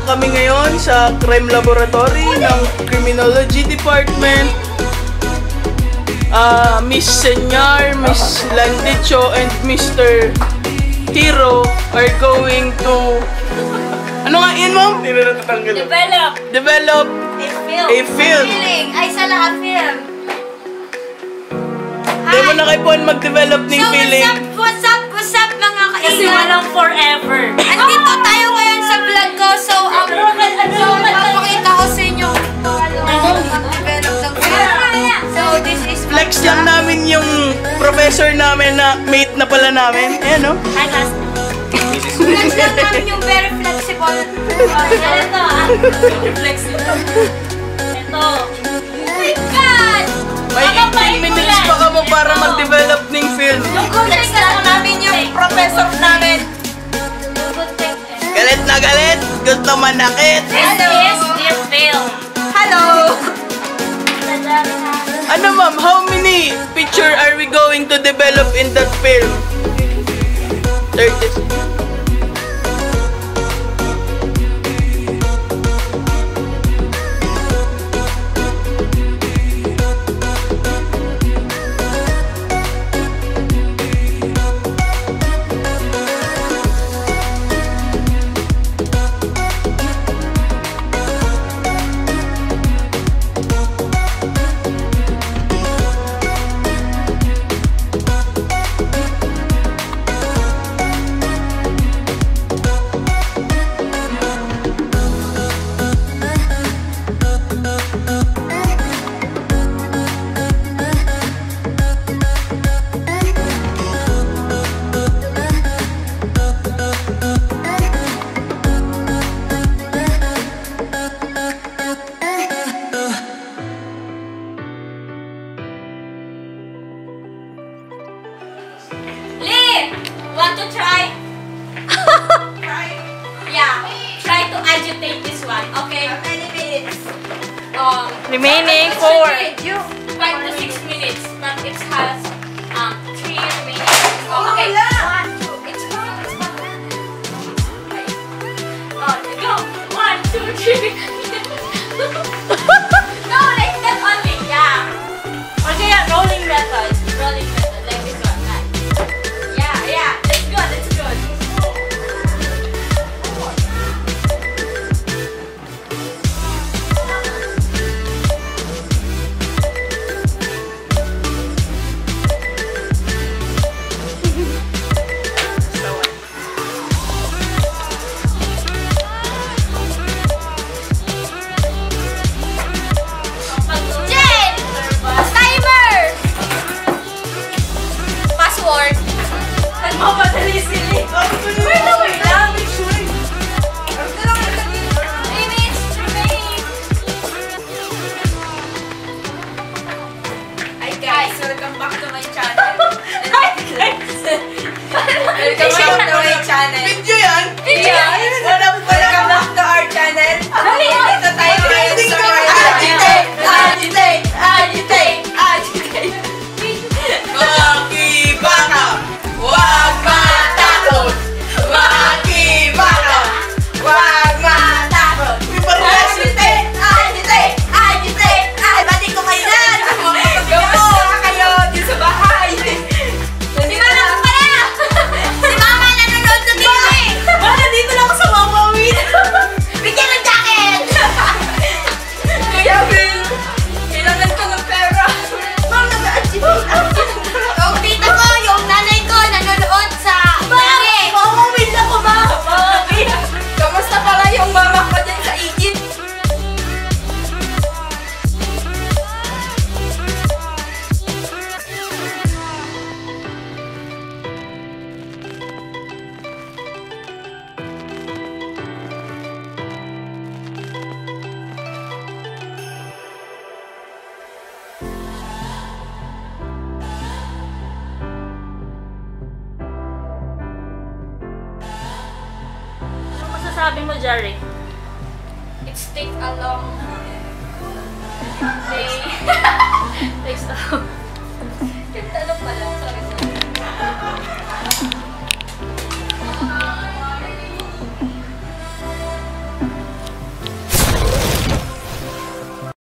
kami ngayon sa crime laboratory ng Criminology Department. Miss Senyar, Miss Landicho, and Mr. Hero are going to... Ano nga yun, ma'am? Develop a film. Ay, sala, a film. Hindi mo na kayo po mag-develop ng feeling. What's up, mga kaibigan? Kasi walang forever. Andito tayo ngayon sa vlog ko. So, papakita ko sa inyo mag-develop ng film. So, this is... Flex lang namin yung professor namin na mate na pala namin. Ayan, no? Hi, class. Flex lang namin yung very flexible. Ito, flexible. Ito. Oh my God! May 18 minutes pa ka mo para mag-develop ng film. Flex lang namin yung professor namin. Galit na galit, gusto manakit. This is their film. Hello! Ano ma'am, how many picture are we going to develop in that film? 30. Want to try? Try? Yeah. Try to agitate this one. Okay. How many minutes? Remaining 4. 5 to 6 minutes. But it has 3 remaining. Okay. 1, 2. It's fun. It's fun. Go. 1, 2, 3. No, like that only. Yeah. Okay, yeah, rolling method. Rolling method. Like this one. Like. Yeah. That's good. That's good. Mamadali sila. Wait lang. Make sure. Hi guys, welcome back to my channel. Hi guys. Welcome back to my channel. Video yan? Welcome back to our channel. Dito tayo ngayon sa agitate. Makibaka, wag matakot. Makibaka, wag matakot. Agitate. Bati ko kayo na. Kamusta kayo dito sa bahay? Si Mama ko pala. Si Mama nanonood sa TV. Bakit dito lang ako sa Mama Win? Bigyan ng jacket. Kaya Bill. Kailangan ko ng pera. Ma'am, nag-agitate ako. Yung tita ko, yung nanay ko, nanonood sa TV. Mama Win ako ba? Mama Win. Kamusta pala yung mama ko dyan sa Egypt? Ano masasabi mo, Jerry? It's take a long day. Takes a... Yung tanong pala.